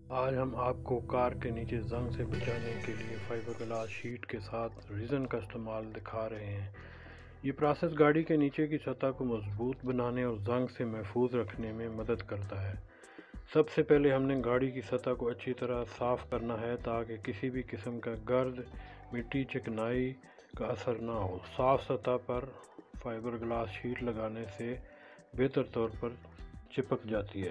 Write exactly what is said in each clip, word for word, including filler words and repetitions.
آج ہم آپ کو کار کے نیچے زنگ سے بچانے کے لیے فائبر گلاس شیٹ کے ساتھ ریزن کا استعمال دکھا رہے ہیں۔ یہ پروسیس گاڑی کے نیچے کی سطح کو مضبوط بنانے اور زنگ سے محفوظ رکھنے میں مدد کرتا ہے۔ سب سے پہلے ہم نے گاڑی کی سطح کو اچھی طرح صاف کرنا ہے تاکہ کسی بھی قسم کا گرد، مٹی، چکنائی کا اثر نہ ہو۔ صاف سطح پر فائبر گلاس شیٹ لگانے سے بہتر طور پر چپک جاتی ہے۔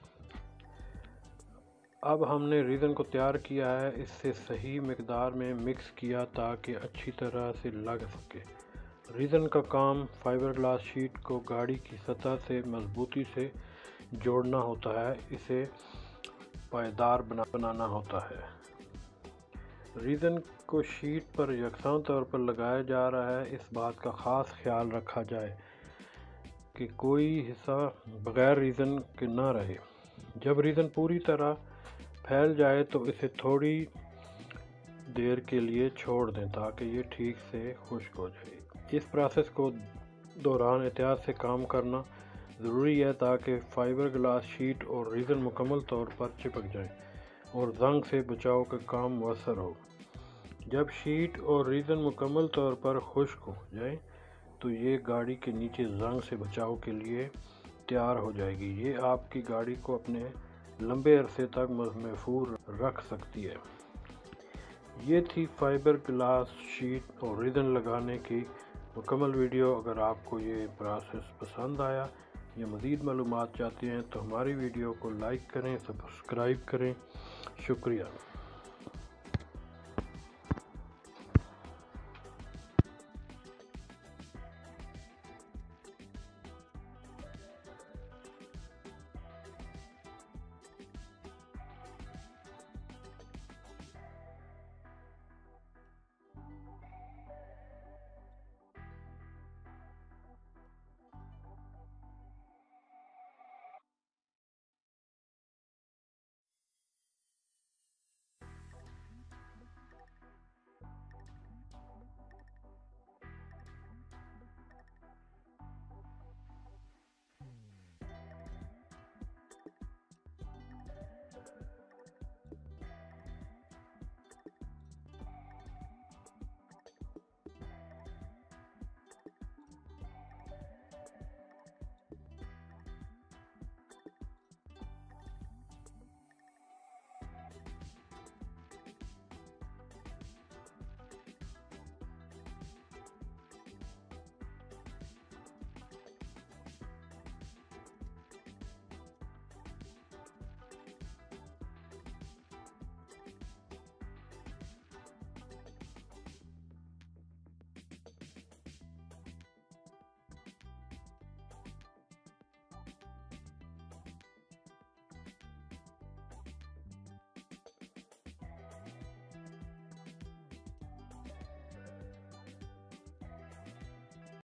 اب ہم نے ریزن کو تیار کیا ہے، اس سے صحیح مقدار میں مکس کیا تاکہ اچھی طرح سے لگ سکے۔ ریزن کا کام فائبر گلاس شیٹ کو گاڑی کی سطح سے مضبوطی سے جوڑنا ہوتا ہے، اسے پائیدار بنانا ہوتا ہے۔ ریزن کو شیٹ پر یکساں طور پر لگایا جا رہا ہے۔ اس بات کا خاص خیال رکھا جائے کہ کوئی حصہ بغیر ریزن کے نہ رہے۔ جب ریزن پوری طرح پھیل جائے تو اسے تھوڑی دیر کے لیے چھوڑ دیں تاکہ یہ ٹھیک سے خشک ہو جائے۔ اس پروسیس کو دوران احتیاط سے کام کرنا ضروری ہے تاکہ فائبر گلاس شیٹ اور ریزن مکمل طور پر چپک جائیں اور زنگ سے بچاؤ کا کام مؤثر ہو۔ جب شیٹ اور ریزن مکمل طور پر خشک ہو جائیں تو یہ گاڑی کے نیچے زنگ سے بچاؤ کے لیے تیار ہو جائے گی۔ یہ آپ کی گاڑی کو اپنے لمبے عرصے تک محفوظ رکھ سکتی ہے۔ یہ تھی فائبر گلاس شیٹ اور ریزن لگانے کی مکمل ویڈیو۔ اگر آپ کو یہ پروسیس پسند آیا یا مزید معلومات چاہتے ہیں تو ہماری ویڈیو کو لائک کریں، سبسکرائب کریں۔ شکریہ۔